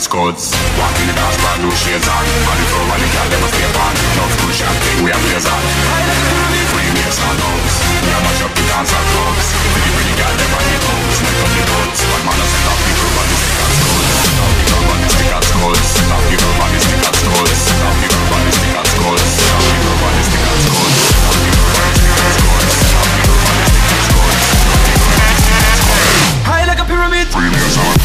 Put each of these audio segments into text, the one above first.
scuds. Walk in the dance, brand new shades on. On the floor while the girl them a stay on. Love cushion thing we a blaze on. Free meals and hoes. We a mash up the dance and clubs. Pretty pretty girl them on the toes. Make up the boats. One man a set up the curve on the stick and scuds. Stop the curve on the stick and scuds. Stop the curve on the stick and scuds. Stop the curve on the stick and scuds. Stop the curve on the stick and scuds. Stop the curve on the stick and scuds. Stop the curve on the stick and scuds. High like a pyramid. Free meals on.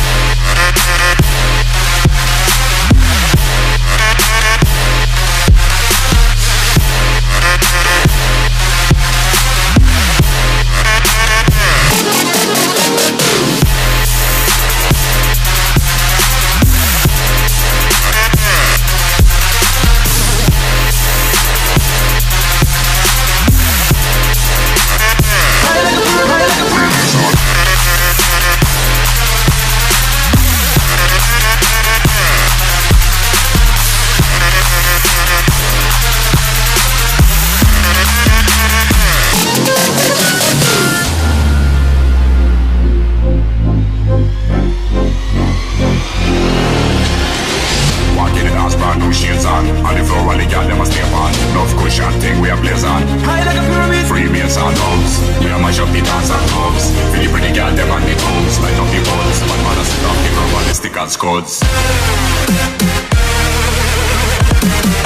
Scuds.